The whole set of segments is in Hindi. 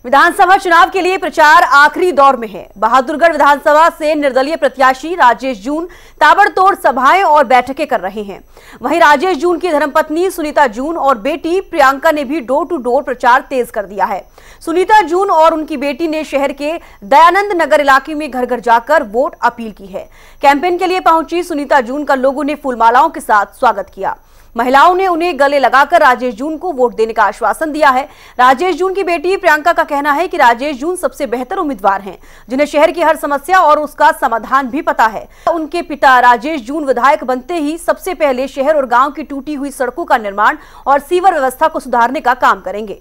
विधानसभा चुनाव के लिए प्रचार आखिरी दौर में है। बहादुरगढ़ विधानसभा से निर्दलीय प्रत्याशी राजेश जून ताबड़तोड़ सभाएं और बैठकें कर रहे हैं। वहीं राजेश जून की धर्मपत्नी सुनीता जून और बेटी प्रियंका ने भी डोर टू डोर प्रचार तेज कर दिया है। सुनीता जून और उनकी बेटी ने शहर के दयानंद नगर इलाके में घर घर जाकर वोट अपील की है। कैंपेन के लिए पहुंची सुनीता जून का लोगों ने फूलमालाओं के साथ स्वागत किया। महिलाओं ने उन्हें गले लगाकर राजेश जून को वोट देने का आश्वासन दिया है। राजेश जून की बेटी प्रियंका का कहना है कि राजेश जून सबसे बेहतर उम्मीदवार हैं, जिन्हें शहर की हर समस्या और उसका समाधान भी पता है। उनके पिता राजेश जून विधायक बनते ही सबसे पहले शहर और गांव की टूटी हुई सड़कों का निर्माण और सीवर व्यवस्था को सुधारने का काम करेंगे।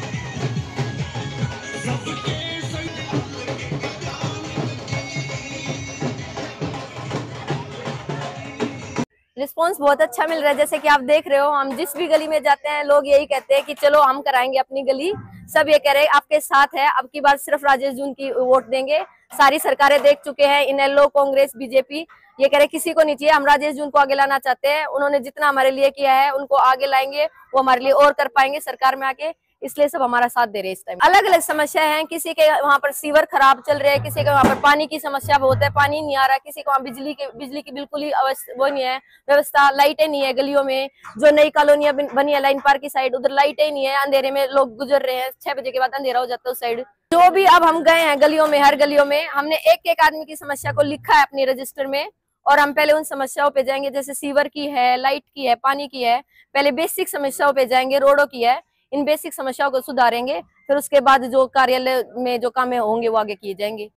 रिस्पॉन्स बहुत अच्छा मिल रहा है। जैसे कि आप देख रहे हो, हम जिस भी गली में जाते हैं लोग यही कहते हैं कि चलो हम कराएंगे अपनी गली। सब ये कह रहे हैं आपके साथ है, अब की बार सिर्फ राजेश जून की वोट देंगे। सारी सरकारें देख चुके हैं, इनेलो, कांग्रेस, बीजेपी, ये कह रहे किसी को नहीं चाहिए, हम राजेश जून को आगे लाना चाहते हैं। उन्होंने जितना हमारे लिए किया है उनको आगे लाएंगे, वो हमारे लिए और कर पाएंगे सरकार में आके, इसलिए सब हमारा साथ दे रहे हैं इस टाइम। अलग अलग समस्या है, किसी के वहाँ पर सीवर खराब चल रहे हैं, किसी के वहाँ पर पानी की समस्या बहुत है, पानी नहीं आ रहा, किसी को वहाँ बिजली की बिल्कुल ही वो नहीं है व्यवस्था, लाइटें नहीं है गलियों में। जो नई कॉलोनियां बनी है लाइन पार्क की साइड, उधर लाइटें नहीं है, अंधेरे में लोग गुजर रहे हैं, 6 बजे के बाद अंधेरा हो जाता है उस साइड। जो भी अब हम गए हैं गलियों में, हर गलियों में हमने एक एक आदमी की समस्या को लिखा है अपने रजिस्टर में, और हम पहले उन समस्याओं पे जाएंगे। जैसे सीवर की है, लाइट की है, पानी की है, पहले बेसिक समस्याओं पे जाएंगे, रोडों की है, इन बेसिक समस्याओं को सुधारेंगे। फिर उसके बाद जो कार्यालय में जो काम होंगे वो आगे किए जाएंगे।